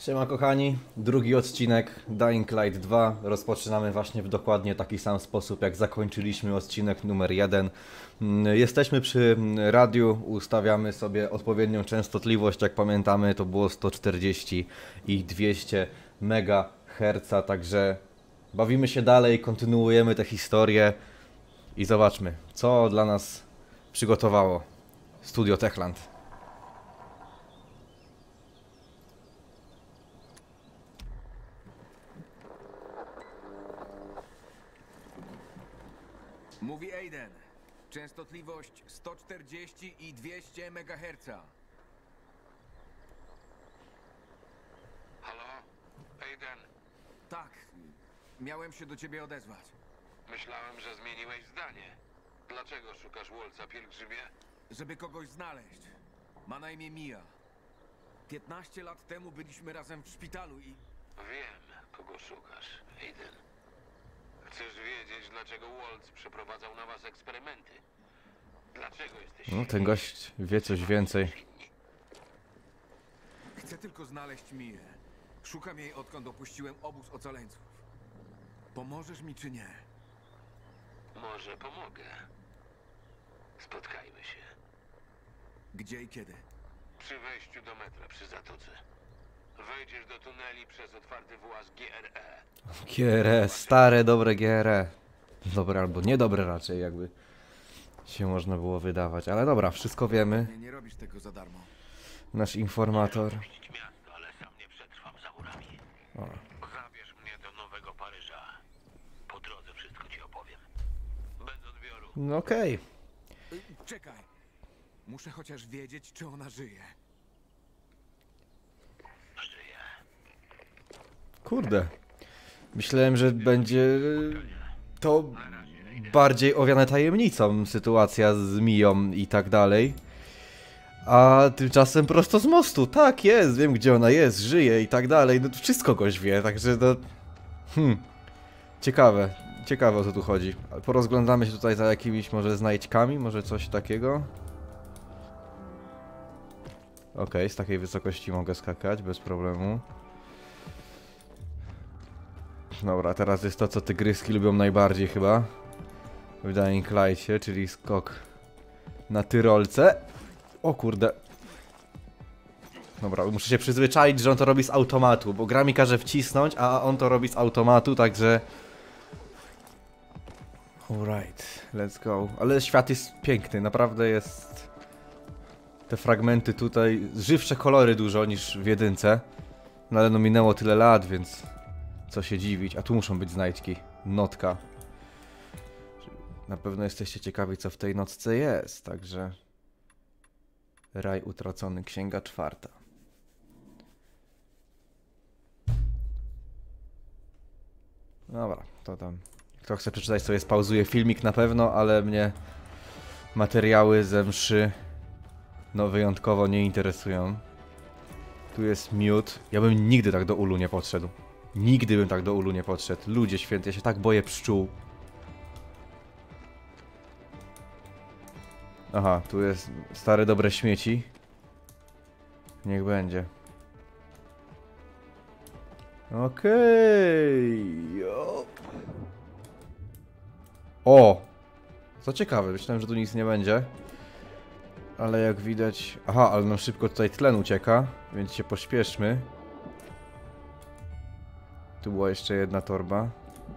Siema kochani, drugi odcinek Dying Light 2. Rozpoczynamy właśnie w dokładnie taki sam sposób jak zakończyliśmy odcinek numer 1. Jesteśmy przy radiu, ustawiamy sobie odpowiednią częstotliwość, jak pamiętamy to było 140 i 200 MHz, także bawimy się dalej, kontynuujemy tę historię i zobaczmy, co dla nas przygotowało Studio Techland. Mówi Aiden. Częstotliwość 140 i 200 MHz. Halo? Aiden, Tak, miałem się do ciebie odezwać. myślałem, że zmieniłeś zdanie. Dlaczego szukasz Wolca, pielgrzymie? Żeby kogoś znaleźć. Ma na imię Mia. 15 lat temu byliśmy razem w szpitalu i... Wiem, kogo szukasz, Aiden. Chcesz wiedzieć, dlaczego Waltz przeprowadzał na was eksperymenty? Dlaczego jesteś... No, ten gość wie coś więcej. Chcę tylko znaleźć Mię. Szukam jej, odkąd opuściłem obóz ocaleńców. Pomożesz mi czy nie? Może pomogę. Spotkajmy się. Gdzie i kiedy? Przy wejściu do metra przy zatoce. Wejdziesz do tuneli przez otwarty właz GRE. GRE, stare, dobre GRE. Dobre albo niedobre raczej, jakby się można było wydawać. Ale dobra, wszystko wiemy. Nie robisz tego za darmo. Nasz informator. Opuścić miasto, ale sam nie przetrwam za murami. Zabierz mnie do Nowego Paryża. Po drodze wszystko ci opowiem. Bez odbioru. No okej. Czekaj. Muszę chociaż wiedzieć, czy ona żyje. Żyję. Kurde. Myślałem, że będzie to bardziej owiane tajemnicą sytuacja z Mią i tak dalej. A tymczasem prosto z mostu. Tak, jest, wiem gdzie ona jest, żyje i tak dalej. No to wszystko goś wie, także to... Ciekawe. Ciekawe o co tu chodzi. Porozglądamy się tutaj za jakimiś może znajdźkami, może coś takiego. Okej, z takiej wysokości mogę skakać bez problemu. Dobra, teraz jest to, co tygryski lubią najbardziej chyba. W Dying Light'cie, czyli skok na tyrolce. O kurde. Dobra, muszę się przyzwyczaić, że on to robi z automatu, bo gra mi każe wcisnąć, a on to robi z automatu, także... Alright, let's go. Ale świat jest piękny, naprawdę jest... Te fragmenty tutaj, żywsze kolory dużo niż w jedynce. No ale no minęło tyle lat, więc... Co się dziwić, a tu muszą być znajdźki. Notka. Na pewno jesteście ciekawi, co w tej notce jest, także... Raj utracony, księga 4. Dobra, to tam... Kto chce przeczytać, sobie spauzuje filmik na pewno, ale mnie... Materiały ze mszy... No wyjątkowo nie interesują. Tu jest miód. Ja bym nigdy tak do ulu nie podszedł. Nigdy bym tak do ulu nie podszedł. Ludzie święty, ja się tak boję pszczół. Aha, tu jest stare dobre śmieci. Niech będzie. Okej. O! Co ciekawe, myślałem, że tu nic nie będzie. Ale jak widać... Aha, ale nam szybko tutaj tlen ucieka, więc się pośpieszmy. Tu była jeszcze jedna torba.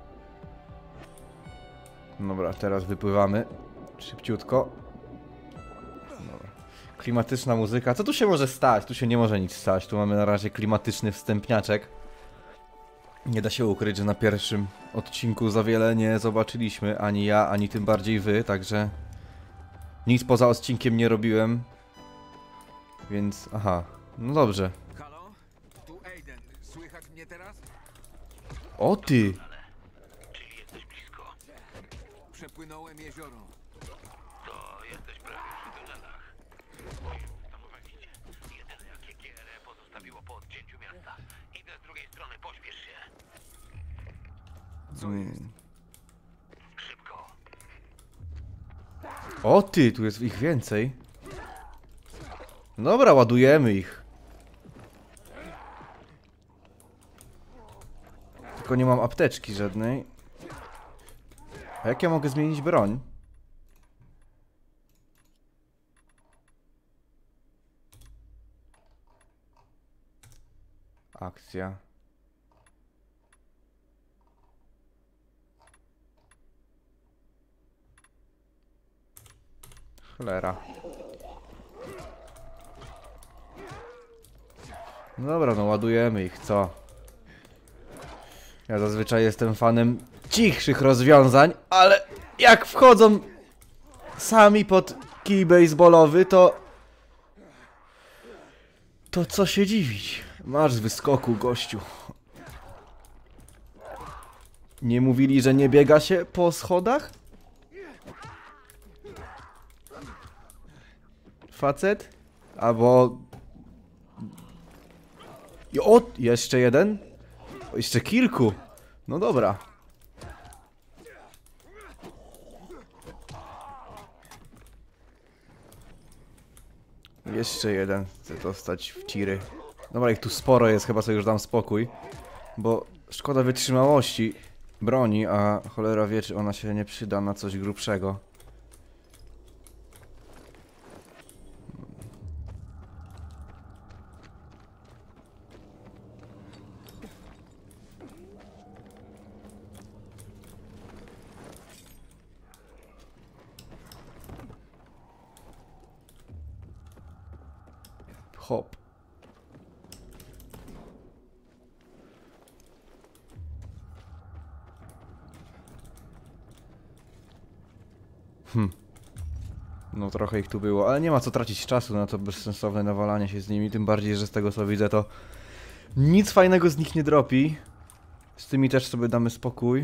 Dobra, teraz wypływamy. Szybciutko. Dobra. Klimatyczna muzyka. Co tu się może stać? Tu się nie może nic stać. Tu mamy na razie klimatyczny wstępniaczek. Nie da się ukryć, że na pierwszym odcinku za wiele nie zobaczyliśmy. Ani ja, ani tym bardziej wy, także... Nic poza odcinkiem nie robiłem. Więc... Aha. No dobrze. Halo? Tu Aiden. Słychać mnie teraz? O ty! Czyli jesteś blisko. Przepłynąłem jezioro. To jesteś prawie przy tunelach. Stanowaliście. Jedyne jakie GRE pozostawiło po odcięciu miasta. Idę z drugiej strony, pośpiesz się. Co jest? Szybko. O ty, tu jest ich więcej. Dobra, ładujemy ich. tylko nie mam apteczki żadnej. A jak ja mogę zmienić broń? Akcja. Cholera. No dobra, no ładujemy ich, co? Ja zazwyczaj jestem fanem cichszych rozwiązań, ale jak wchodzą sami pod kij baseballowy, to co się dziwić? Masz z wyskoku, gościu. Nie mówili, że nie biega się po schodach? Facet? Albo... O! Jeszcze jeden? O, jeszcze kilku. No dobra. Jeszcze jeden. Chcę dostać w tiry. Dobra, ich tu sporo jest, chyba sobie już dam spokój. Bo szkoda wytrzymałości broni, a cholera wie, czy ona się nie przyda na coś grubszego. Hop. No trochę ich tu było, ale nie ma co tracić czasu na to bezsensowne nawalanie się z nimi, tym bardziej, że z tego co widzę to nic fajnego z nich nie dropi. Z tymi też sobie damy spokój.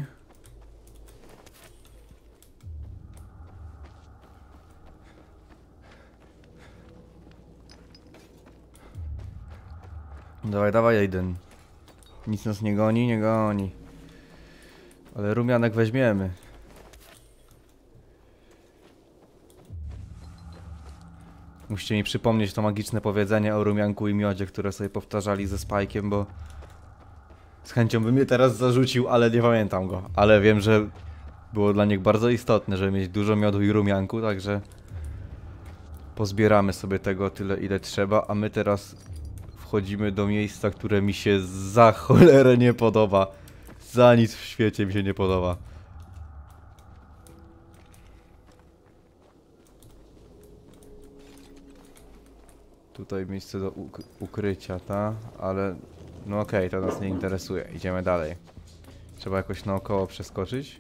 Dawaj, dawaj, Aiden. Nic nas nie goni, nie goni. Ale rumianek weźmiemy. Musicie mi przypomnieć to magiczne powiedzenie o rumianku i miodzie, które sobie powtarzali ze Spike'iem, bo z chęcią bym je teraz zarzucił, ale nie pamiętam go. Ale wiem, że było dla nich bardzo istotne, żeby mieć dużo miodu i rumianku, także pozbieramy sobie tego tyle, ile trzeba, a my teraz wchodzimy do miejsca, które mi się za cholerę nie podoba. Za nic w świecie mi się nie podoba. Tutaj miejsce do ukrycia, ta? Ale no okej, to nas nie interesuje. Idziemy dalej. Trzeba jakoś naokoło przeskoczyć?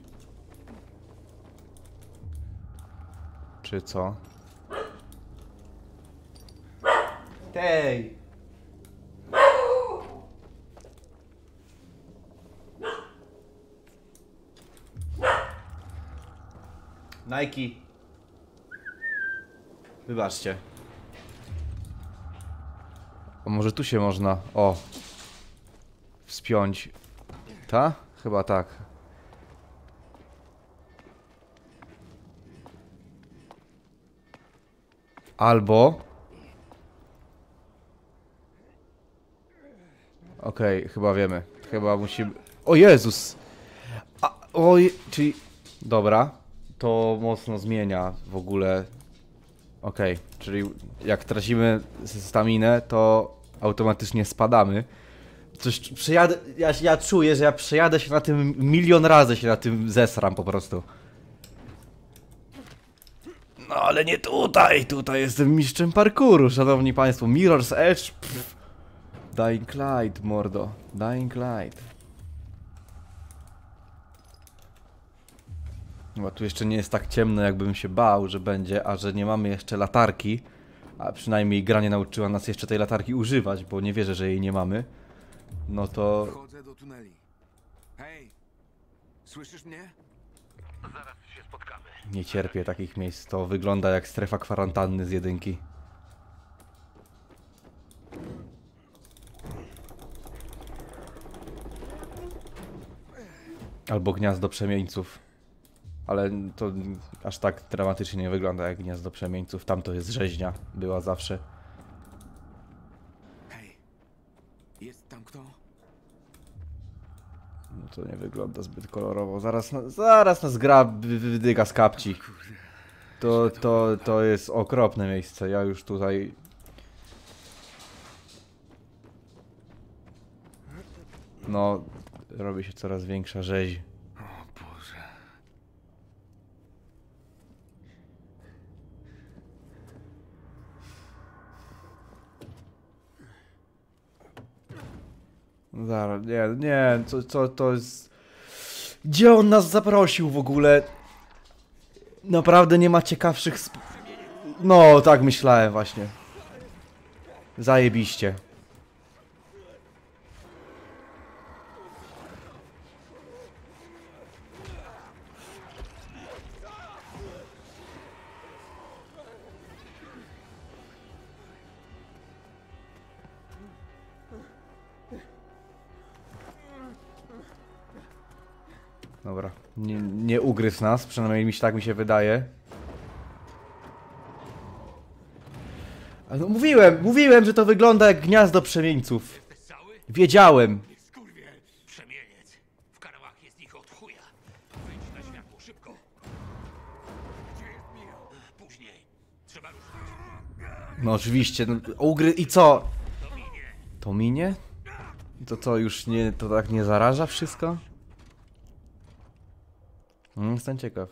Czy co? Tej! Nike. Wybaczcie. A może tu się można, wspiąć. Ta? Chyba tak. Albo... Okej, chyba wiemy. Chyba musimy... O Jezus! Czyli... Dobra. To mocno zmienia w ogóle. Okej, czyli jak tracimy staminę, to automatycznie spadamy. Coś przejadę. Ja czuję, że ja przejadę się na tym milion razy, się na tym zesram po prostu. No ale nie tutaj! Tutaj jestem mistrzem parkouru, szanowni państwo. Mirror's Edge. Pff. Dying Light, mordo. Dying Light. Chyba tu jeszcze nie jest tak ciemno, jakbym się bał, że będzie, a że nie mamy jeszcze latarki, a przynajmniej gra nie nauczyła nas jeszcze tej latarki używać, bo nie wierzę, że jej nie mamy, no to... Wchodzę do tuneli. Hej! Słyszysz mnie? Zaraz się spotkamy. Nie cierpię takich miejsc, to wygląda jak strefa kwarantanny z jedynki. Albo gniazdo przemieńców. Ale to aż tak dramatycznie nie wygląda jak gniazdo przemieńców. Tam to jest rzeźnia. Była zawsze. Hej! Jest tam kto? No to nie wygląda zbyt kolorowo. Zaraz nas gra wydyga z kapci. To jest okropne miejsce. Ja już tutaj... No, robi się coraz większa rzeź. O Boże. Zaraz, nie, co to jest... Gdzie on nas zaprosił w ogóle? Naprawdę nie ma ciekawszych No, tak myślałem właśnie. Zajebiście. Dobra, nie ugryzł nas, przynajmniej tak mi się wydaje. Ale no mówiłem, że to wygląda jak gniazdo przemieńców. Jesteś cały? Wiedziałem. Skurwiel! Przemieniec! W karłach jest ich od chuja. Wejdź na światło, szybko! Gdzie jest Mia? Później. Trzeba ruszyć. No oczywiście, no, i co? To minie. To minie? To co, już nie, to tak nie zaraża wszystko? Jestem ciekaw.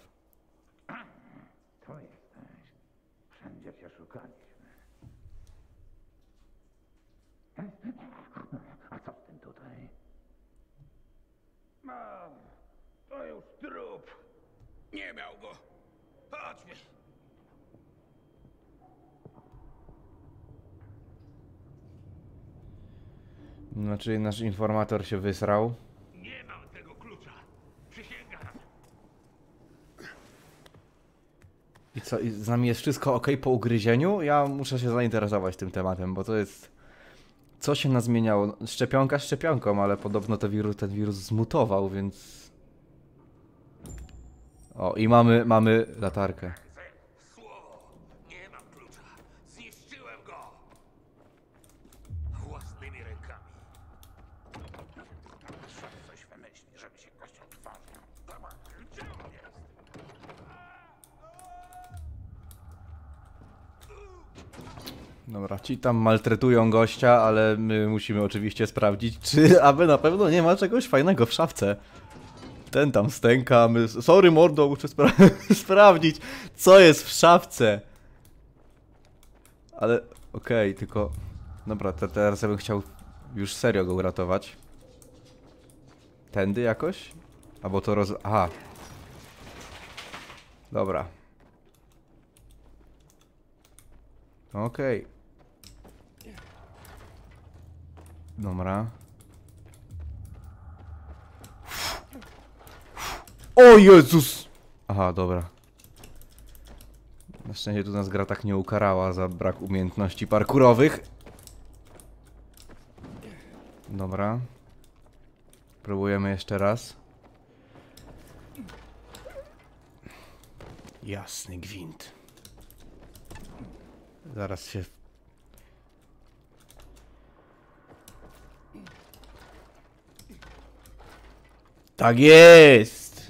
To jesteś. Wszędzie cię szukaliśmy. A co z tym tutaj? To już trup. Nie miał go. Chodźmy. No, czyli nasz informator się wysrał. Nie mam tego klucza. Przysięgam. I co, i z nami jest wszystko ok po ugryzieniu? Ja muszę się zainteresować tym tematem, bo to jest... Co się nazmieniało? Szczepionka szczepionką, ale podobno ten wirus zmutował, więc... O, i mamy latarkę. Słowo. Nie mam klucza. Zniszczyłem go. Własnymi rękami. Coś wymyśli, żeby się gość otworzył. Dobra, gdzie on jest? Dobra, ci tam maltretują gościa, ale my musimy oczywiście sprawdzić, czy aby na pewno nie ma czegoś fajnego w szafce. Ten tam stęka, Sorry mordo, muszę sprawdzić, co jest w szafce. Ale okej, tylko... Dobra, teraz ja bym chciał już serio go uratować. Tędy jakoś? Albo to Aha. Dobra. Okej. Dobra. O Jezus! Aha, dobra. Na szczęście tu nas gra tak nie ukarała za brak umiejętności parkurowych. Dobra. Próbujemy jeszcze raz. Jasny gwint. Zaraz się... Tak jest!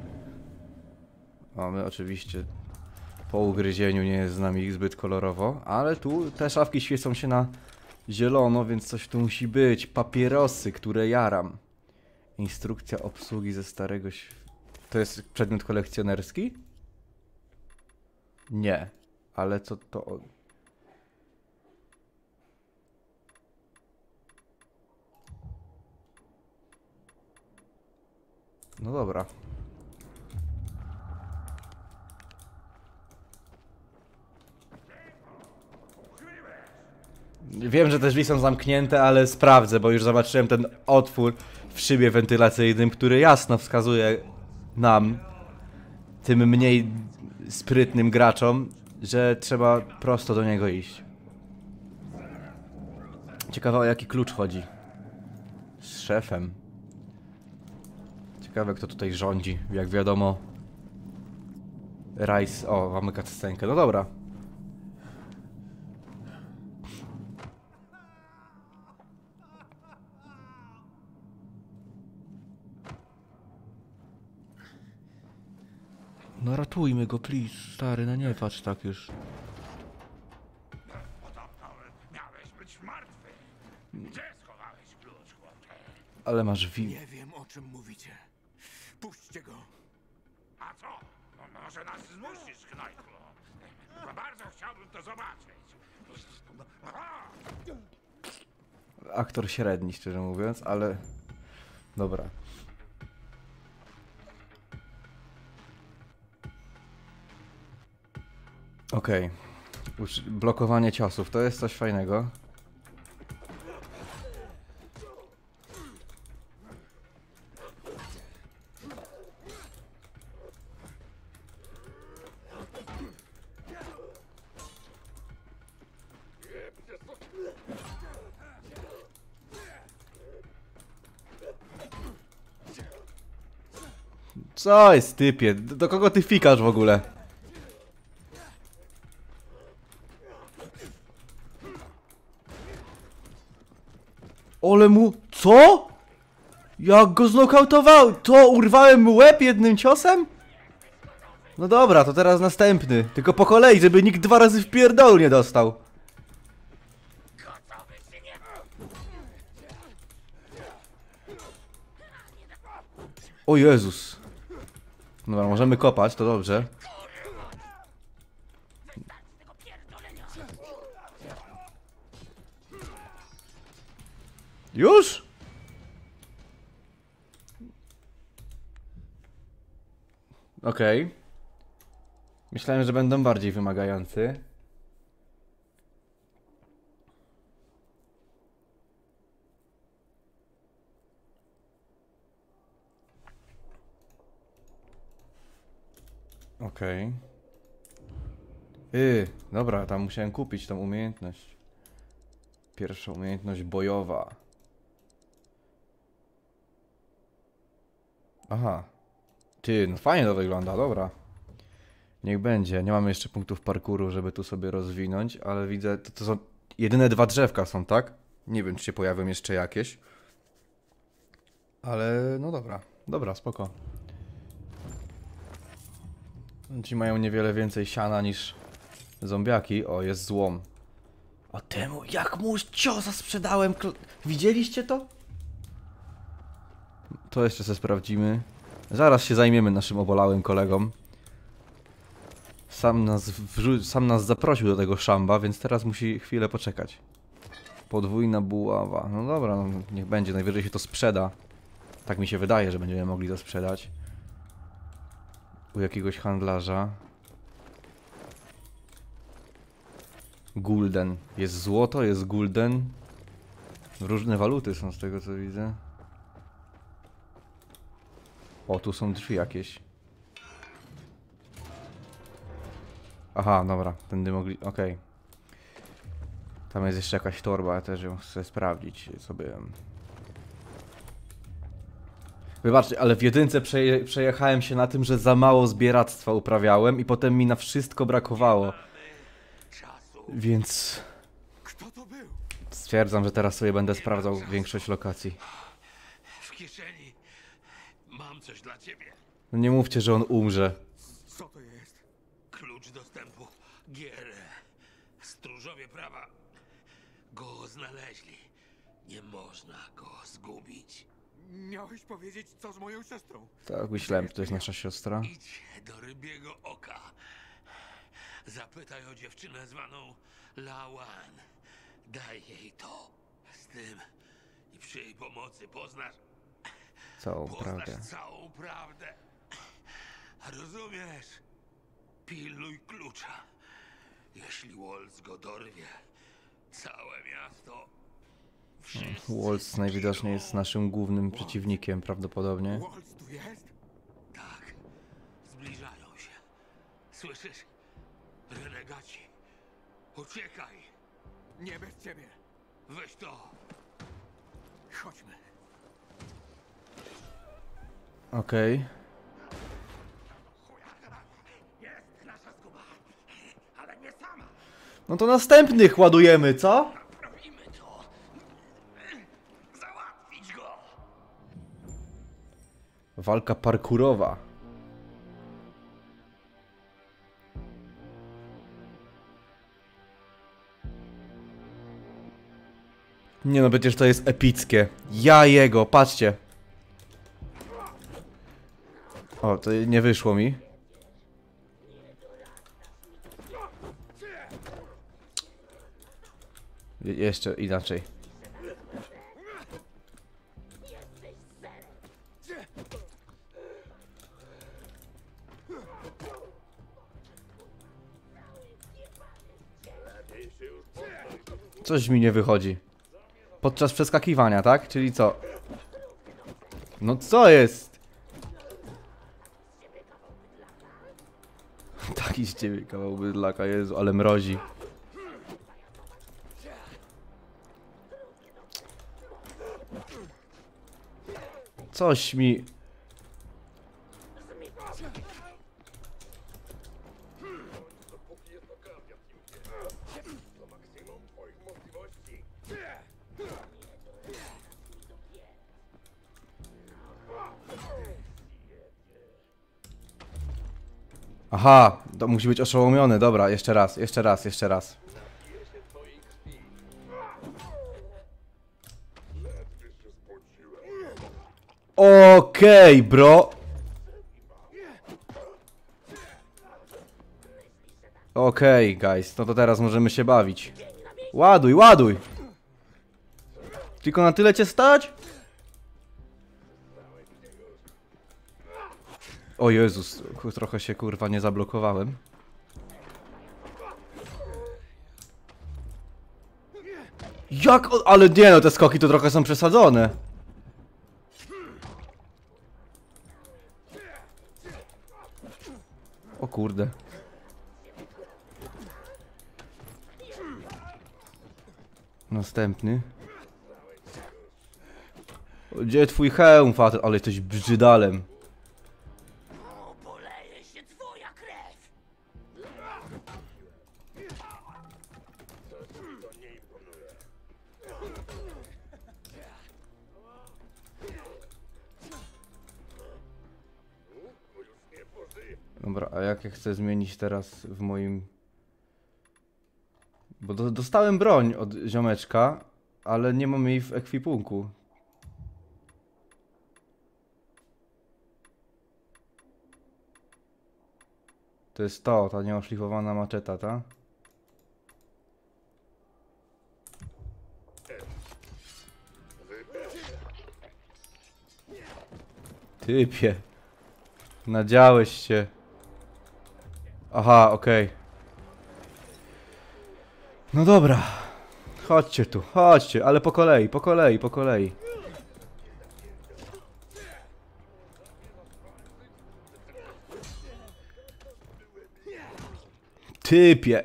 Mamy oczywiście... Po ugryzieniu nie jest z nami zbyt kolorowo, ale tu te szafki świecą się na zielono, więc coś tu musi być. Papierosy, które jaram. Instrukcja obsługi ze starego... To jest przedmiot kolekcjonerski? Nie. Ale co to... No dobra. Wiem, że te drzwi są zamknięte, ale sprawdzę, bo już zobaczyłem ten otwór w szybie wentylacyjnym, który jasno wskazuje nam, tym mniej sprytnym graczom, że trzeba prosto do niego iść. Ciekawe, o jaki klucz chodzi. Z szefem. Ciekawe, kto tutaj rządzi. Jak wiadomo... Rice... O, mamy cutscenkę. No dobra. No ratujmy go, please, stary, no nie patrz tak już. Podobno miałeś być martwy. Gdzie schowałeś klucz, chłopcze? Ale masz Nie wiem, o czym mówicie. Puśćcie go. A co? No może nas zmusisz, Knajplu. Bardzo chciałbym to zobaczyć. Aha! Aktor średni, szczerze mówiąc, ale... Dobra. Okej. Blokowanie ciosów, to jest coś fajnego. Co jest, typie? Do kogo ty fikasz w ogóle? Ole mu... Co? Jak go znokautował? To urwałem mu łeb jednym ciosem? No dobra, to teraz następny. Tylko po kolei, żeby nikt 2 razy w pierdolu nie dostał. O Jezus. Dobra, możemy kopać, to dobrze. Już? Okej. Myślałem, że będą bardziej wymagający. Okej. Dobra, tam musiałem kupić tą umiejętność. Pierwsza umiejętność bojowa. Aha. Ty, no fajnie to wygląda, dobra. Niech będzie. Nie mamy jeszcze punktów parkouru, żeby tu sobie rozwinąć, ale widzę, to są jedyne 2 drzewka są, tak? Nie wiem, czy się pojawią jeszcze jakieś. Ale no dobra. Dobra, spoko. Ci mają niewiele więcej siana niż zombiaki. O, jest złom. A temu, jak mu ciosa sprzedałem. Widzieliście to? To jeszcze sobie sprawdzimy. Zaraz się zajmiemy naszym obolałym kolegą. Sam nas zaprosił do tego szamba, więc teraz musi chwilę poczekać. Podwójna buława. No dobra, no, niech będzie. Najwyżej się to sprzeda. Tak mi się wydaje, że będziemy mogli to sprzedać. U jakiegoś handlarza. Gulden. Jest złoto, jest gulden. Różne waluty są z tego co widzę. O, tu są drzwi jakieś. Aha, dobra, tędy mogli... okej. Tam jest jeszcze jakaś torba, ja też ją chcę sprawdzić sobie. Wybaczcie, ale w jedynce przejechałem się na tym, że za mało zbieractwa uprawiałem i potem mi na wszystko brakowało. Więc... Kto to był? stwierdzam, że teraz sobie będę sprawdzał większość lokacji. W kieszeni mam coś dla ciebie. No nie mówcie, że on umrze. Co to jest? Klucz dostępu gier. Stróżowie prawa go znaleźli. Nie można go zgubić. Miałeś powiedzieć, co z moją siostrą. Tak, myślałem, że to jest nasza siostra. Idź do Rybiego Oka. Zapytaj o dziewczynę zwaną Lawan. Daj jej to. Z tym i przy jej pomocy poznasz Całą prawdę. całą prawdę. Rozumiesz? Pilnuj klucza. Jeśli Waltz go dorwie, całe miasto... Waltz najwidoczniej jest naszym głównym przeciwnikiem, prawdopodobnie. Waltz tu jest? Tak. Zbliżają się. Słyszysz? Renegaci. Uciekaj. Nie bez ciebie. Weź to. Chodźmy. Okej. Jest nasza zguba. Ale nie sama. No to następnych ładujemy, co? Robimy to. Załatwić go. Walka parkurowa. Nie no, przecież to jest epickie. Ja jego, patrzcie. O, to nie wyszło mi. Jeszcze inaczej. Coś mi nie wychodzi. Podczas przeskakiwania, tak? Czyli co? No co jest? Taki z ciebie kawał bydlaka, Jezu, ale mrozi. Coś mi... Aha, to musi być oszołomiony, dobra, jeszcze raz, jeszcze raz, jeszcze raz. Okej, bro. Okej, guys, no to teraz możemy się bawić. Ładuj, ładuj! Tylko na tyle cię stać? O Jezus, trochę się kurwa nie zablokowałem. Jak? Ale nie no, te skoki to trochę są przesadzone. O kurde. Następny. Gdzie twój hełm, facet? Ale jesteś brzydalem. Poleje się twoja krew! Dobra, a jak ja chcę zmienić teraz w moim... Bo dostałem broń od ziomeczka, ale nie mam jej w ekwipunku. To jest to, ta nieoszlifowana maczeta, ta? Typie. Nadziałeś się. Aha, okej. No dobra. Chodźcie tu, chodźcie, ale po kolei, po kolei, po kolei. Typie.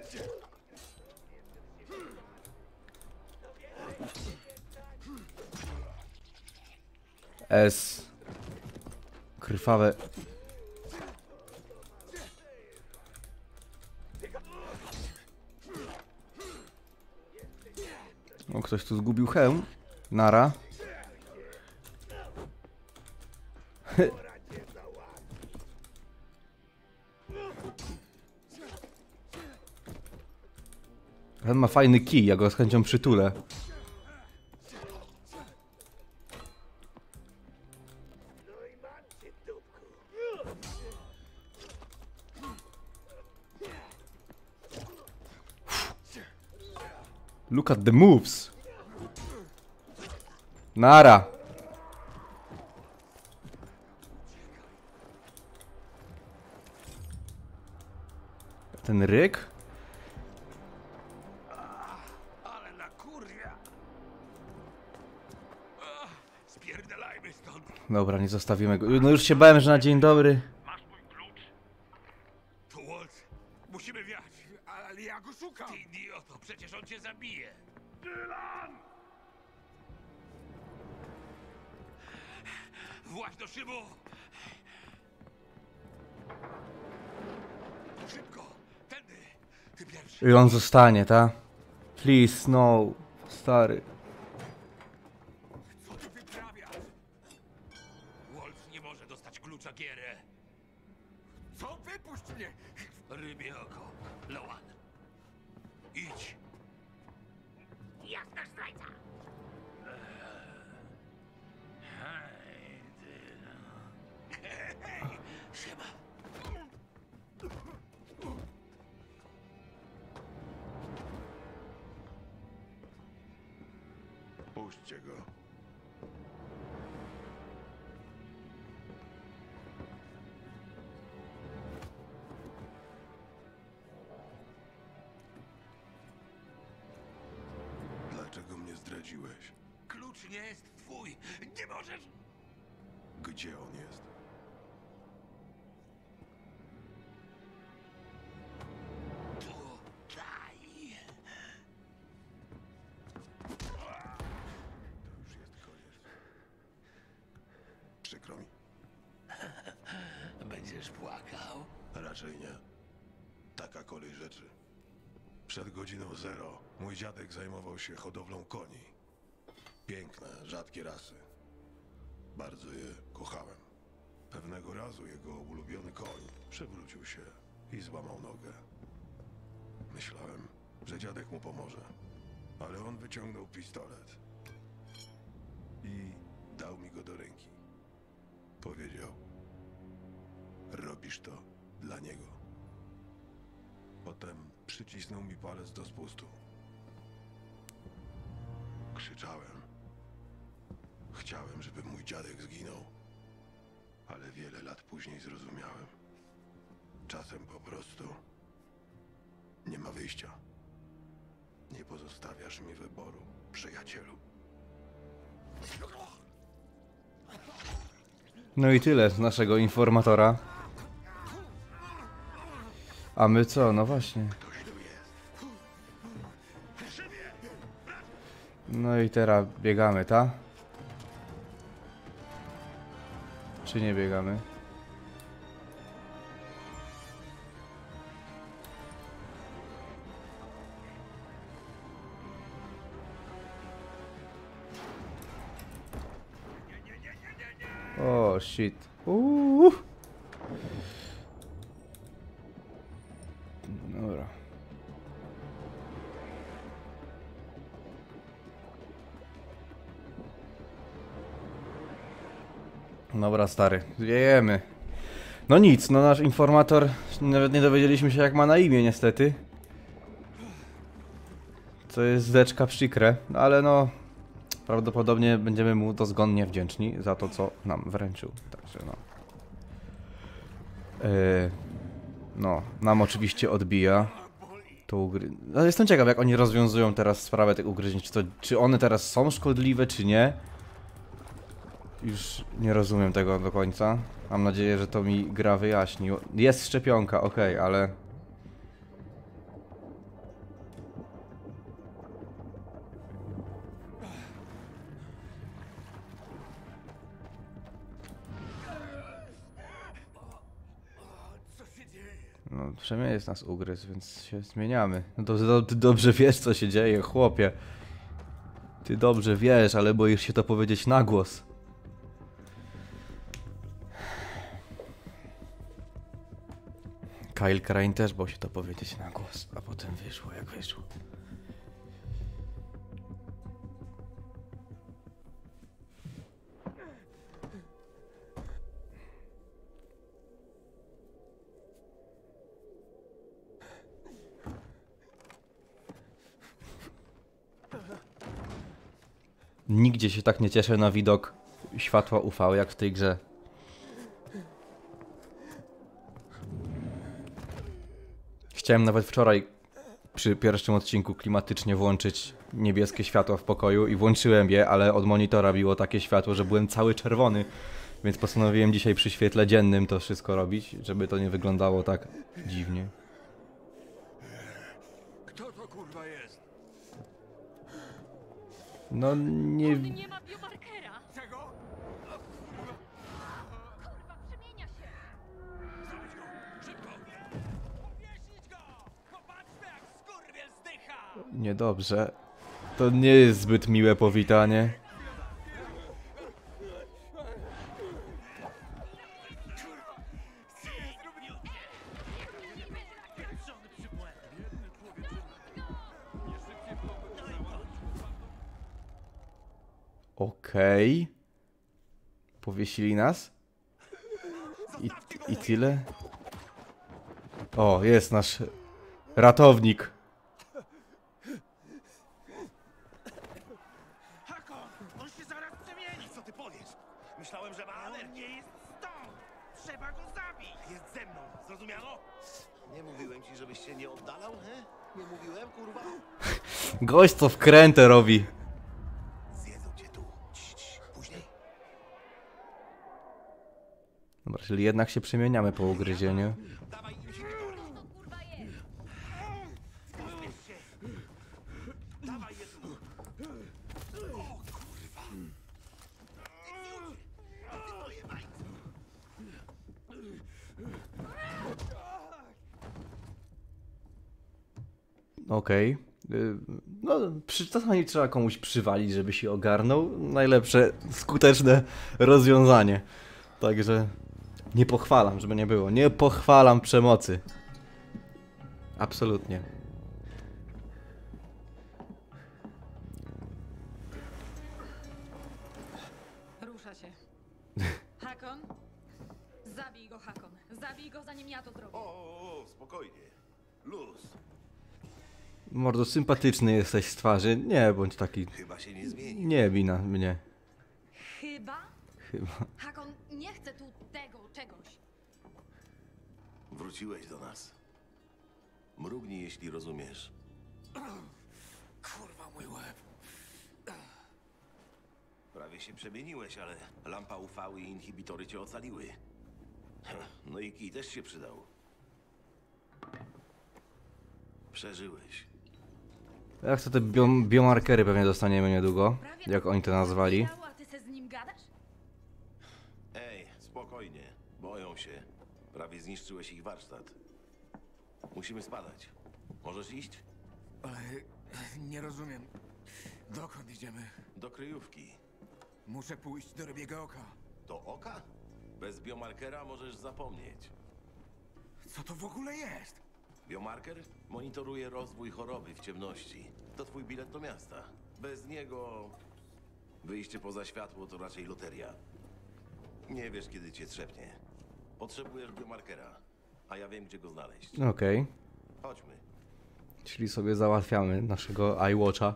S. Krwawe. O, ktoś tu zgubił hełm. Nara. Ten ma fajny kij, ja go z chęcią przytulę. Look at the moves. Nara. Ten ryk? Ale na kurwia! Spierdalajmy stąd! Dobra, nie zostawimy go. No już się bałem, że na dzień dobry. Masz mój klucz? To Walt. Musimy wiać. Ale ja go szukam. Ty idioto, przecież on cię zabije. Dylan! Właź do szybu! Szybko! Tędy! Ty pierwszy! I on zostanie, ta? Please, no. Stary. Co ty wyprawiasz? Walt nie może dostać klucza Gierę. Co? Wypuść mnie! Rybie oko. Loan. Idź. Jasna zdrajca. Puśćcie go. Dlaczego mnie zdradziłeś? Klucz nie jest twój. Nie możesz... Gdzie on jest? Tutaj. To już jest koniec. Przykro mi. Będziesz płakał? Raczej nie. Taka kolej rzeczy. Przed godziną 0 mój dziadek zajmował się hodowlą koni. Piękne, rzadkie rasy. Bardzo je kochałem. Pewnego razu jego ulubiony koń przewrócił się i złamał nogę. Myślałem, że dziadek mu pomoże, ale on wyciągnął pistolet i dał mi go do ręki. Powiedział: robisz to dla niego. Potem przycisnął mi palec do spustu. Krzyczałem. Chciałem, żeby mój dziadek zginął, ale wiele lat później zrozumiałem. Czasem po prostu nie ma wyjścia. Nie pozostawiasz mi wyboru, przyjacielu. No i tyle z naszego informatora. A my co? No właśnie. Ktoś tu jest. No i teraz biegamy, ta? Czy nie biegamy? O, shit. Dobra. Dobra, stary, wiejemy. No nic, no nasz informator, nawet nie dowiedzieliśmy się jak ma na imię niestety. Co jest zdeczka przykre, no ale no prawdopodobnie będziemy mu dozgonnie wdzięczni za to, co nam wręczył. Także no. No, nam oczywiście odbija. No, jestem ciekaw, jak oni rozwiązują teraz sprawę tych ugryzień. Czy one teraz są szkodliwe, czy nie? Już nie rozumiem tego do końca. Mam nadzieję, że to mi gra wyjaśni. Jest szczepionka, okej, ale... Co się dzieje? No, przynajmniej jest nas ugryzł, więc się zmieniamy. No to ty dobrze wiesz, co się dzieje, chłopie. Ty dobrze wiesz, ale boisz się to powiedzieć na głos. Kyle Crane też bał się to powiedzieć na głos, a potem wyszło jak wyszło. Nigdzie się tak nie cieszę na widok światła UV jak w tej grze. Chciałem nawet wczoraj przy pierwszym odcinku klimatycznie włączyć niebieskie światła w pokoju i włączyłem je, ale od monitora biło takie światło, że byłem cały czerwony. Więc postanowiłem dzisiaj przy świetle dziennym to wszystko robić, żeby to nie wyglądało tak dziwnie. Kto to kurwa jest? No nie... On nie ma biomarkera! Czego? Kurwa, przemienia się! Zabić go! Szybko! Uwiesić go! Popatrzmy jak skurwiel zdycha! Niedobrze. To nie jest zbyt miłe powitanie. Okej. Powiesili nas? I tyle? O, jest nasz ratownik. Hakon! On się zaraz przemieni! Co ty powiesz? Myślałem, że ma alergię. On nie jest stąd! Trzeba go zabić! Jest ze mną, zrozumiano? Nie mówiłem ci, żebyś się nie oddalał, he? Nie mówiłem, kurwa? Gość co wkrętę robi. Zjedzą cię tu. Później. Dobra, czyli jednak się przemieniamy po ugryzieniu. Dawaj, Co to kurwa jest? Pośpiesz się. Dawaj je tu. O, kurwa. Ty moje majce. Okej. No, czasami trzeba komuś przywalić, żeby się ogarnął. Najlepsze, skuteczne rozwiązanie. Także nie pochwalam, żeby nie było. Nie pochwalam przemocy. Absolutnie. Rusza się. Hakon? Zabij go, Hakon. Zabij go, zanim ja to zrobię. O, spokojnie. Luz. Mordo, sympatyczny jesteś z twarzy. Nie bądź taki. Chyba się nie zmieni. Nie wina mnie. Chyba? Chyba. Hakon, nie chcę tu tego, czegoś. Wróciłeś do nas. Mrugnij, jeśli rozumiesz. Kurwa, mój łeb. Prawie się przemieniłeś, ale lampa UV i inhibitory cię ocaliły. No i kij też się przydał. Przeżyłeś. Jak to te biomarkery pewnie dostaniemy niedługo. Prawie Jak oni to nazwali. A ty se z nim gadasz? Ej, spokojnie. Boją się. Prawie zniszczyłeś ich warsztat. Musimy spadać. Możesz iść? Ale nie rozumiem. Dokąd idziemy? Do kryjówki. Muszę pójść do rybiego oka. Do oka? Bez biomarkera możesz zapomnieć. Co to w ogóle jest? Biomarker monitoruje rozwój choroby w ciemności. To twój bilet do miasta. Bez niego wyjście poza światło to raczej loteria. Nie wiesz, kiedy cię trzepnie. Potrzebujesz biomarkera, a ja wiem, gdzie go znaleźć. Okej. Chodźmy. Czyli sobie załatwiamy naszego iWatcha.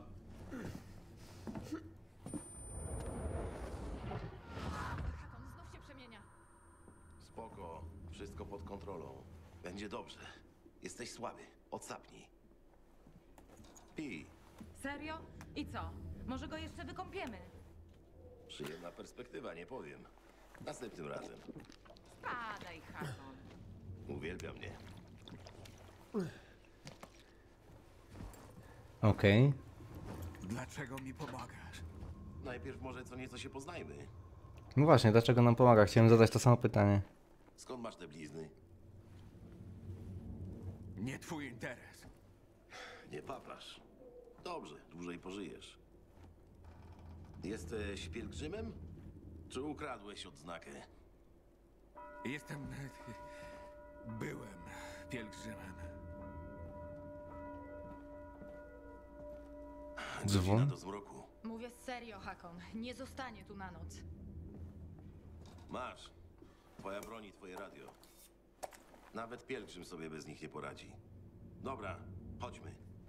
Hakon znów się przemienia. Spoko, wszystko pod kontrolą. Będzie dobrze. Jesteś słaby. Odsapnij. Pij. Serio? I co? Może go jeszcze wykąpiemy? Przyjemna perspektywa, nie powiem. Następnym razem. Spadaj, Hakon. Uwielbia mnie. Okej. Dlaczego mi pomagasz? Najpierw może co nieco się poznajmy. No właśnie, dlaczego nam pomaga? Chciałem zadać to samo pytanie. Skąd masz te blizny? Nie twój interes. Nie paplasz. Dobrze, dłużej pożyjesz. Jesteś pielgrzymem? Czy ukradłeś odznakę? Jestem... Byłem pielgrzymem. Dzwon? Godzina do zmroku. Mówię serio, Hakon. Nie zostanie tu na noc. Masz. Twoja broń i twoje radio. Nawet pielgrzym sobie bez nich nie poradzi. Dobra, chodźmy.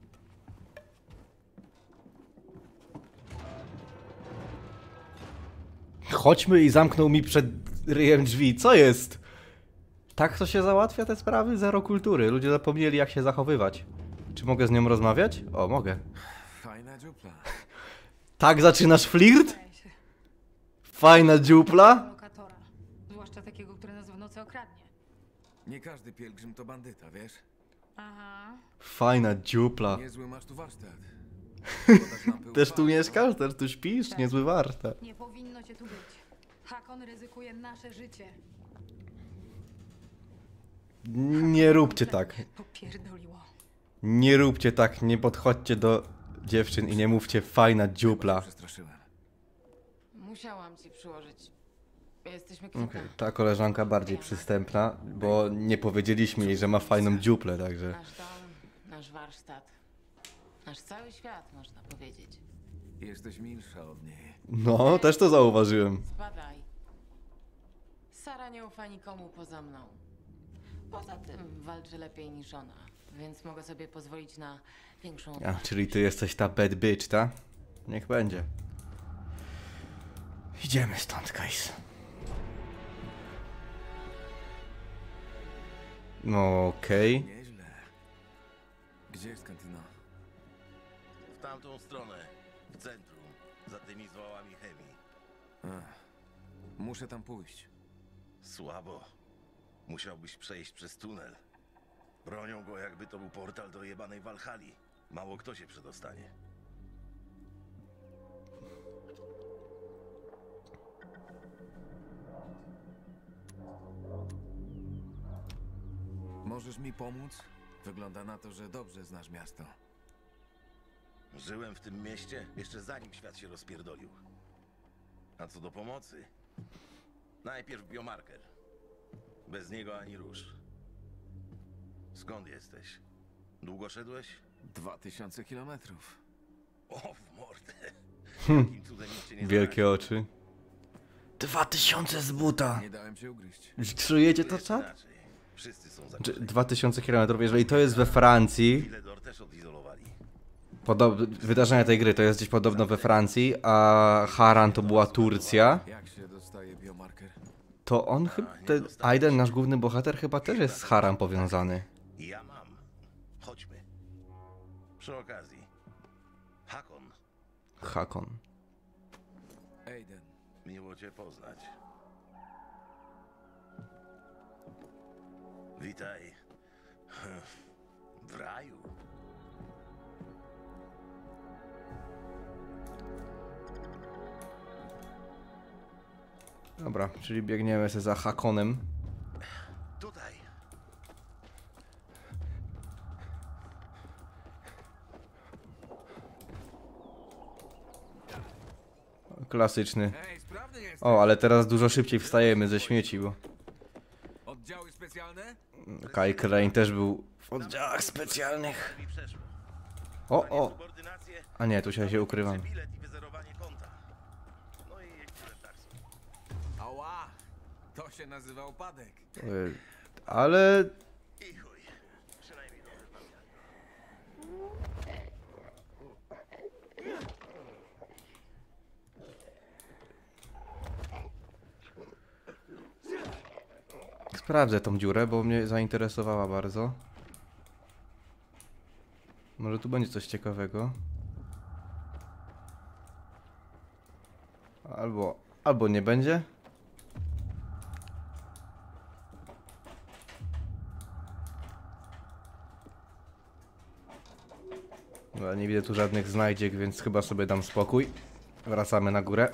Chodźmy i zamknął mi przed ryjem drzwi. Co jest? Tak to się załatwia te sprawy? Zero kultury. Ludzie zapomnieli, jak się zachowywać. Czy mogę z nią rozmawiać? O, mogę. Fajna dziupla. Tak zaczynasz flirt? Weź. Fajna dziupla? Lokatora. Zwłaszcza takiego, który nas w nocy okradnie. Nie każdy pielgrzym to bandyta, wiesz? Aha. Fajna dziupla. Niezły masz tu warsztat. Podasz lampy Też UV, tu no? mieszkasz? Też tu śpisz? Niezły warsztat. Nie powinno cię tu być. Hakon ryzykuje nasze życie. Nie róbcie tak. Popierdoliło. Nie róbcie tak. Nie podchodźcie do dziewczyn i nie mówcie fajna Chyba dziupla. się przestraszyłem. Musiałam ci przyłożyć. Jesteśmy Okej, kwita. ta koleżanka bardziej przystępna, bo nie powiedzieliśmy jej, że ma fajną dziuplę, także... Nasz dom, nasz warsztat. Nasz cały świat, można powiedzieć. Jesteś milsza od niej. No, też to zauważyłem. Spadaj. Sara nie ufa nikomu poza mną. Poza tym walczy lepiej niż ona, więc mogę sobie pozwolić na większą... A, czyli ty jesteś ta bad bitch, ta? Niech będzie. Idziemy stąd, Kajs. No okej. Nieźle. Gdzie jest kantyna? W tamtą stronę, w centrum, za tymi zwałami chemii. Muszę tam pójść. Słabo. Musiałbyś przejść przez tunel. Bronią go, jakby to był portal do jebanej Walhali. Mało kto się przedostanie. Możesz mi pomóc? Wygląda na to, że dobrze znasz miasto. Żyłem w tym mieście jeszcze zanim świat się rozpierdolił. A co do pomocy? Najpierw biomarker. Bez niego ani rusz. Skąd jesteś? Długo szedłeś? 2000 kilometrów. O, w mordę. Jakim cudem nikt cię nie Wielkie zaraził? oczy. 2000 z buta. Nie dałem się ugryźć. Czujecie Tu to, jest czat? inaczej. Wszyscy są zagrożeni. 2000 km, jeżeli to jest we Francji, Villedor też odizolowali. wydarzenia tej gry to jest gdzieś podobno we Francji, a Haran to była Turcja, Jak się dostaje biomarker? to on chyba, ten Aiden, nasz główny bohater, chyba też jest z Haran powiązany. Ja mam. Chodźmy. Przy okazji. Hakon, Hakon. Aiden. miło cię poznać. Witaj. W raju. Dobra, czyli biegniemy się za Hakonem. Tutaj. Klasyczny. Hej, sprawny jest! O, ale teraz dużo szybciej wstajemy ze śmieci, bo Oddziały specjalne? Kai Crane też był w oddziałach specjalnych. Mi przeszło. O! Subordynację, A nie, tu się ukrywam. bilet i wyzerowanie konta. No i niektóre taksy. Ała! To się nazywa upadek. Ale I chuj. Przynajmniej do wyznania. sprawdzę tą dziurę, bo mnie zainteresowała bardzo. Może tu będzie coś ciekawego. Albo nie będzie. Dobra, nie widzę tu żadnych znajdziek, więc chyba sobie dam spokój. Wracamy na górę.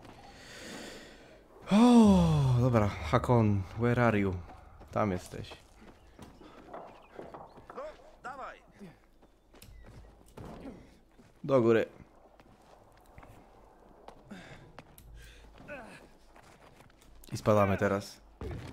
O, dobra, Hakon, where are you? Tam jesteś. No, dawaj. Do góry. I spadamy teraz.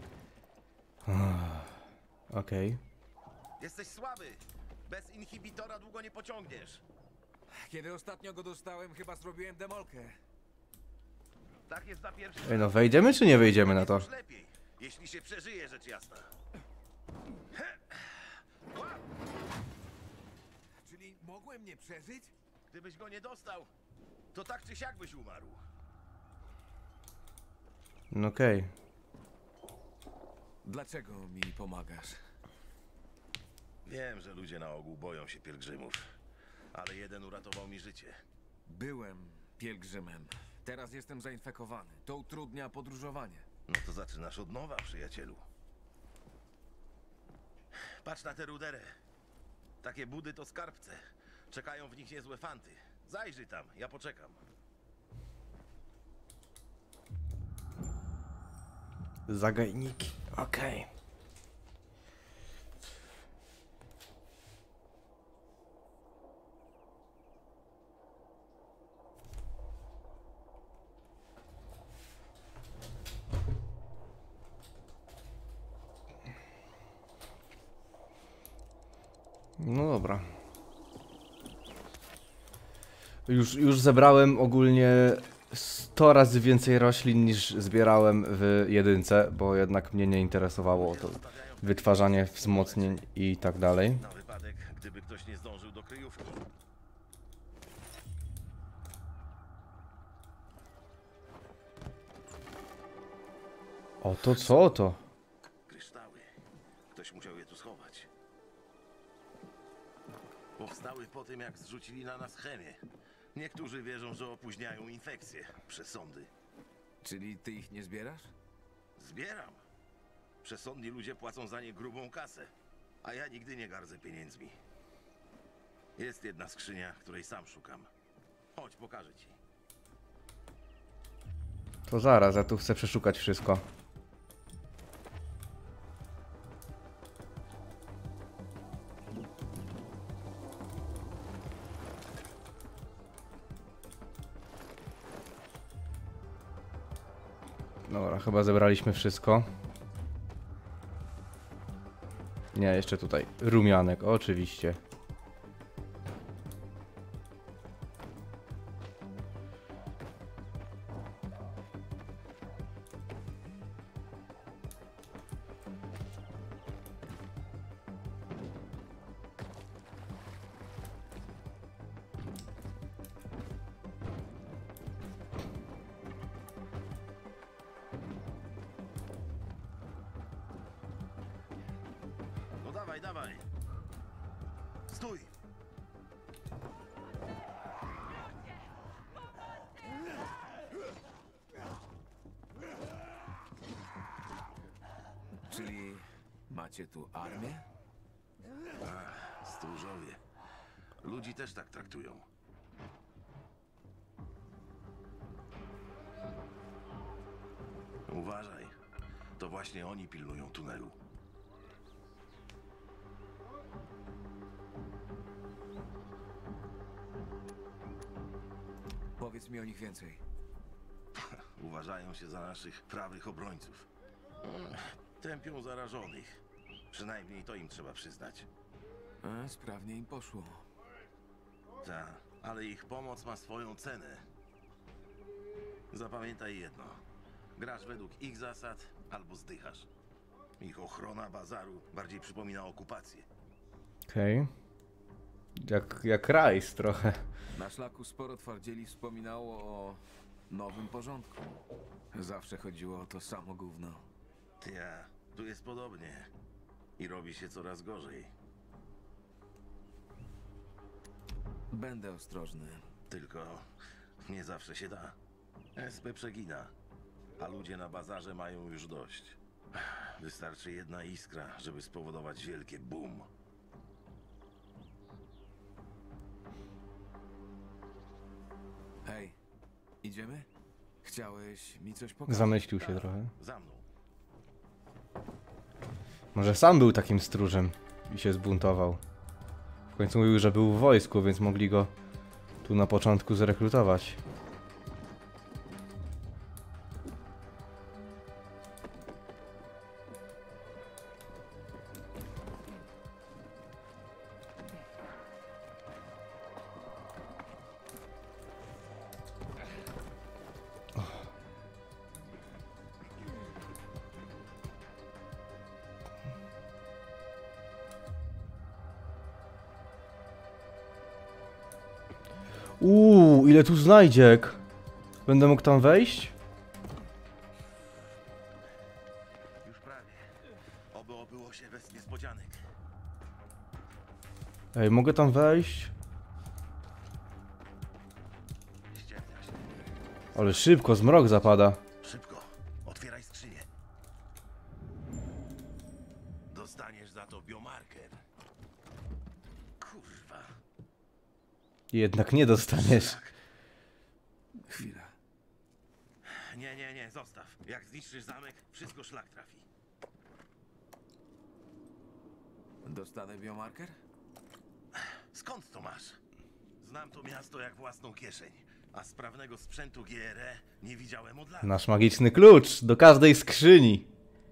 Okej. Jesteś słaby. Bez inhibitora długo nie pociągniesz. Kiedy ostatnio go dostałem, chyba zrobiłem demolkę. Tak jest za pierwszy. Ej, no wejdziemy czy nie wejdziemy na to? Już lepiej, jeśli się przeżyje, rzecz jasna. Czyli mogłem nie przeżyć? Gdybyś go nie dostał, to tak czy siak byś umarł. No okej. Dlaczego mi pomagasz? Wiem, że ludzie na ogół boją się pielgrzymów, ale jeden uratował mi życie. Byłem pielgrzymem. Teraz jestem zainfekowany. To utrudnia podróżowanie. No to zaczynasz od nowa, przyjacielu. Patrz na tę ruderę. Takie budy to skarbce. Czekają w nich niezłe fanty. Zajrzyj tam, ja poczekam. Zagajniki. Okej. No dobra. Już zebrałem ogólnie 100 razy więcej roślin niż zbierałem w jedynce, bo jednak mnie nie interesowało to wytwarzanie wzmocnień i tak dalej. Na wypadek, gdyby ktoś nie zdążył do kryjówki. O to co to? Kryształy. Ktoś musiał je tu schować. Powstały po tym, jak zrzucili na nas chemię. Niektórzy wierzą, że opóźniają infekcje. Przesądy. Czyli ty ich nie zbierasz? Zbieram. Przesądni ludzie płacą za nie grubą kasę. A ja nigdy nie gardzę pieniędzmi. Jest jedna skrzynia, której sam szukam. Chodź, pokażę ci. To zaraz, ja tu chcę przeszukać wszystko. Dobra, chyba zebraliśmy wszystko. Nie, jeszcze tutaj rumianek, oczywiście. No dawaj, dawaj. Stój. Czyli macie tu armię? Stróżowie. Ludzi też tak traktują. Uważaj. To właśnie oni pilnują tunelu. Powiedz mi o nich więcej. Uważają się za naszych prawych obrońców. Tępią zarażonych. Przynajmniej to im trzeba przyznać. Sprawnie im poszło. Tak, ale ich pomoc ma swoją cenę. Zapamiętaj jedno. Grasz według ich zasad albo zdychasz. Ich ochrona bazaru bardziej przypomina okupację. Okej. Jak Rice trochę. Na szlaku sporo twardzieli wspominało o nowym porządku. Zawsze chodziło o to samo gówno. Tu jest podobnie. I robi się coraz gorzej. Będę ostrożny. Tylko nie zawsze się da. SP przegina, a ludzie na bazarze mają już dość. Wystarczy jedna iskra, żeby spowodować wielkie boom. Hej, idziemy? Chciałeś mi coś pokazać? Zamyślił się trochę. Za mną. Może sam był takim stróżem i się zbuntował. W końcu mówił, że był w wojsku, więc mogli go tu na początku zrekrutować. Ile tu znajdziek? Będę mógł tam wejść? Już prawie. Oby obyło się bez niespodzianek. Ej, mogę tam wejść? Ściemnia się. Ale szybko, zmrok zapada. Szybko, otwieraj skrzynię. Dostaniesz za to biomarker. Kurwa. Jednak nie dostaniesz. Chwila. Nie, zostaw. Jak zniszczysz zamek, wszystko szlak trafi. Dostanę biomarker? Skąd to masz? Znam to miasto jak własną kieszeń, a sprawnego sprzętu GRE nie widziałem od lat. Nasz magiczny klucz do każdej skrzyni.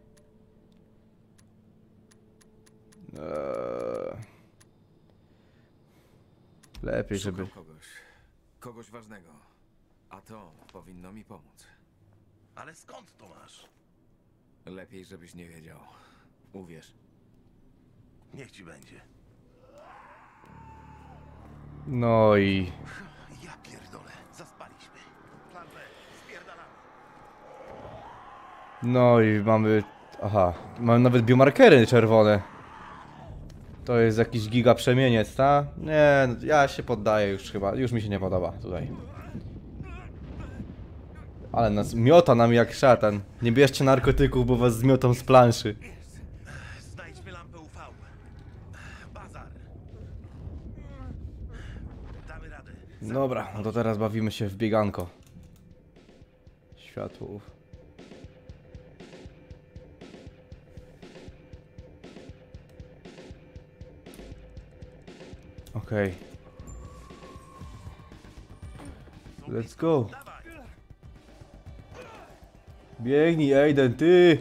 Lepiej, żeby... Szukam kogoś ważnego. A to powinno mi pomóc. Ale skąd to masz? Lepiej, żebyś nie wiedział. Uwierz. Niech ci będzie. No i... Ja pierdolę, zaspaliśmy. Plan B, spierdalamy. No i mamy... Aha, mamy nawet biomarkery czerwone. To jest jakiś giga przemieniec, ta? Nie, no, ja się poddaję już chyba, już mi się nie podoba tutaj. Ale nas miota nam jak szatan. Nie bierzcie narkotyków, bo was zmiotą z planszy. Znajdźmy lampę UV. Bazar. Damy radę. Dobra, no to teraz bawimy się w bieganko. Światłów. Okej. Let's go. Biegnij, Aiden, ty!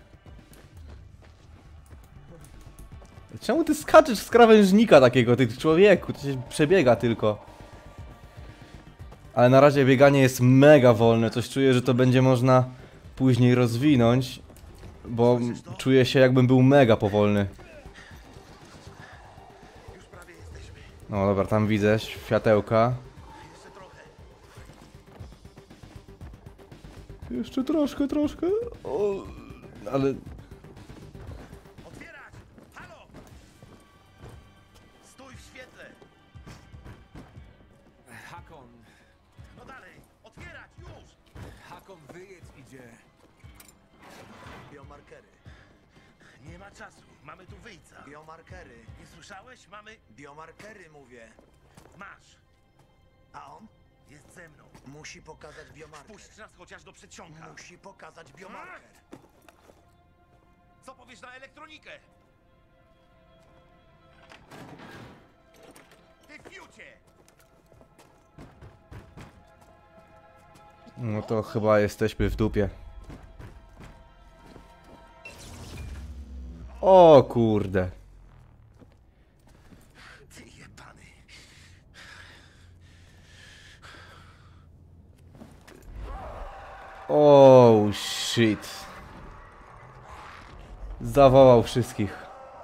Czemu ty skaczesz z krawężnika takiego, ty człowieku? To się przebiega tylko. Ale na razie bieganie jest mega wolne. Coś czuję, że to będzie można później rozwinąć. Bo czuję się, jakbym był mega powolny. No dobra, tam widzę światełka. Jeszcze troszkę. O, ale... Otwierać! Halo! Stój w świetle! Hakon, No dalej! Otwierać! Już! Hakon, wyjedź idzie. Biomarkery. Nie ma czasu. Mamy tu wyjca. Biomarkery. Nie słyszałeś? Mamy... Biomarkery mówię. Masz. A on? Jest ze mną. Musi pokazać biomarker. Puść nas chociaż do przedsionka. Musi pokazać biomarker. Co powiesz na elektronikę? Ty fiucie! No to chyba jesteśmy w dupie. O kurde. Ty jebany. Oh shit. Zawołał wszystkich.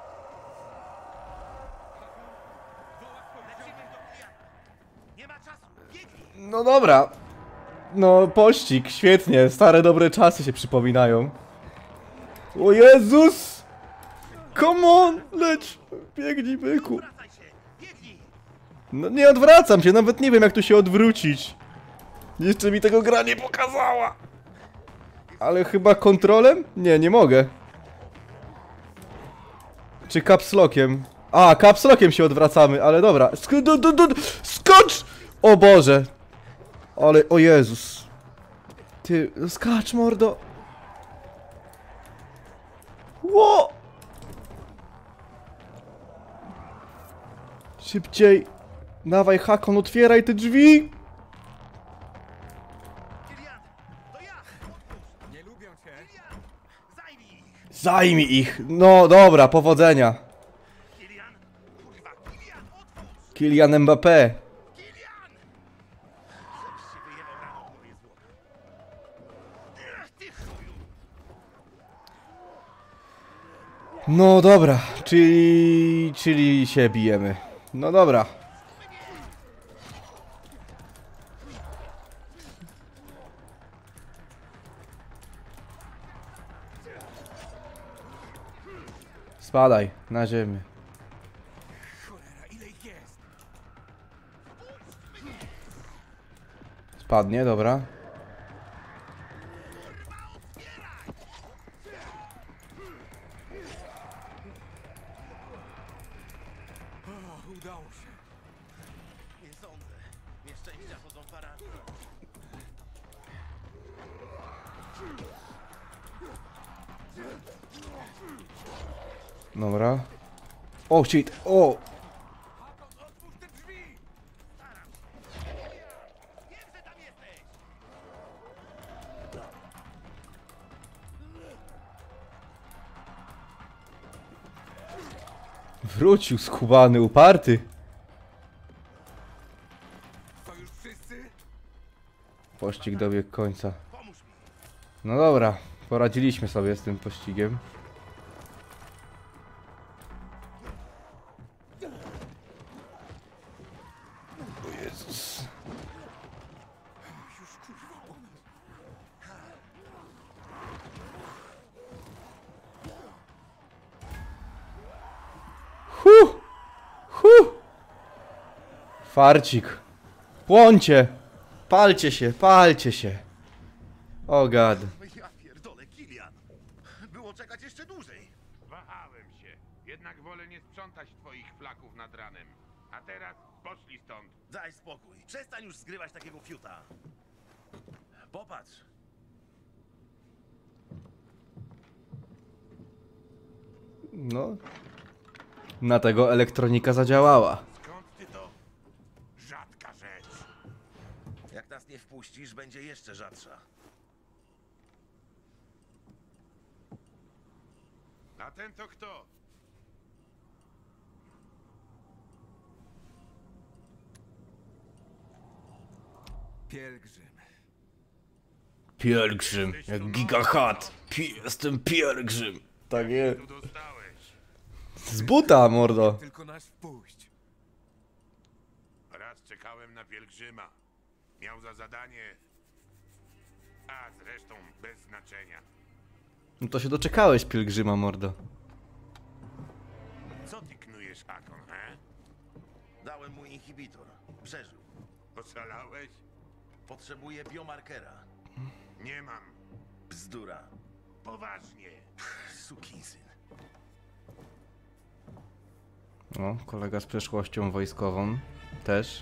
Nie ma czasu. Biegnij! No dobra. No pościg, świetnie. Stare dobre czasy się przypominają. O Jezus! Come on, leć! Biegnij, byku. Wracaj się! Biegnij! No nie odwracam się, nawet nie wiem jak tu się odwrócić. Jeszcze mi tego gra nie pokazała. Ale chyba kontrolem? Nie, nie mogę. Czy capslockiem? A, capslockiem się odwracamy, ale dobra. Skocz! O Boże! Ale, o Jezus. Ty, skacz, mordo. Ło! Szybciej. Dawaj, Hakon, otwieraj te drzwi. Kilian! To ja! Otwórz! Nie lubią cię. Kilian! Zajmij ich! Zajmij ich. No dobra, powodzenia. Kilian! Kurwa! Kilian! Otwórz! Kylian Mbappé. Kilian! Żebyś się wyjebał rano, moje złoto. Ach, ty chuju! No dobra, czyli się bijemy. No dobra. Spadaj na ziemię. Cholera, ile ich jest? Spadnie, dobra. O, udało się. Nie sądzę. Nieszczęścia chodzą parami. Dobra. O shit, o! Hakon, otwórz te drzwi! Wiem, że tam jesteś! Wrócił skubany, uparty. To już wszyscy? Pościg dobiegł końca. Pomóż mi! No dobra, poradziliśmy sobie z tym pościgiem. O Jezus. Już kurwa po nas. Farcik. Płońcie! Palcie się, palcie się. O gad. Ja pierdolę, Kilian. Było czekać jeszcze dłużej. Wahałem się. Jednak wolę nie sprzątać twoich flaków nad ranem. A teraz poszli stąd. Daj spokój. Przestań już zgrywać takiego fiuta. Popatrz. No. Na tego elektronika zadziałała. Skąd ty to? Rzadka rzecz. Jak nas nie wpuścisz, będzie jeszcze rzadsza. A ten to kto? Pielgrzym. Pielgrzym, jak Giga Hat. Jestem pielgrzym. Tak jest. Tu dostałeś. Z buta, mordo. Tylko nas wpuść. Raz czekałem na pielgrzyma. Miał za zadanie... A zresztą bez znaczenia. No to się doczekałeś, pielgrzyma, mordo. Co ty knujesz, Hakon, he? Dałem mu inhibitor. Przeżył. Oszalałeś? Potrzebuję biomarkera. Nie mam. Bzdura. Poważnie. Sukinsyn. No, kolega z przeszłością wojskową. Też.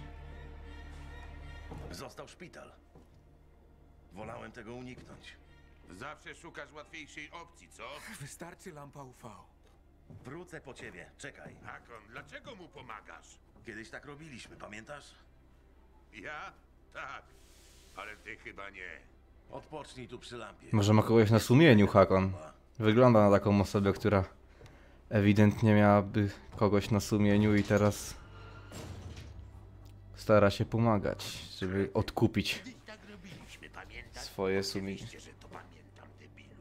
Został szpital. Wolałem tego uniknąć. Zawsze szukasz łatwiejszej opcji, co? Wystarczy lampa UV. Wrócę po ciebie. Czekaj. Hakon, dlaczego mu pomagasz? Kiedyś tak robiliśmy, pamiętasz? Ja? Tak. Ale ty chyba nie. Odpocznij tu przy lampie. Może ma kogoś na sumieniu, Hakon. Wygląda na taką osobę, która ewidentnie miałaby kogoś na sumieniu i teraz stara się pomagać, żeby odkupić Tak robiliśmy, pamiętasz? swoje sumienie. Że to pamiętam, debilu.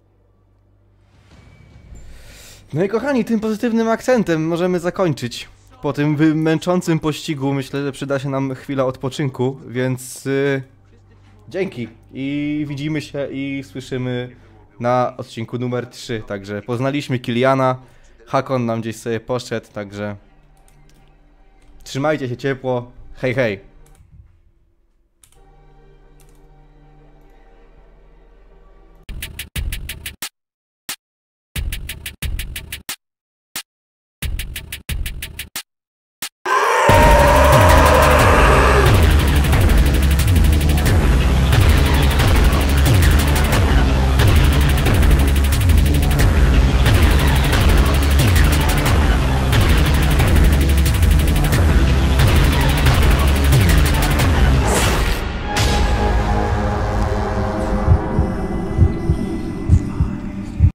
No i kochani, tym pozytywnym akcentem możemy zakończyć. Po tym męczącym pościgu myślę, że przyda się nam chwila odpoczynku, więc dzięki i widzimy się i słyszymy na odcinku numer 3. Także poznaliśmy Kiliana, Hakon nam gdzieś sobie poszedł, także trzymajcie się ciepło, hej hej.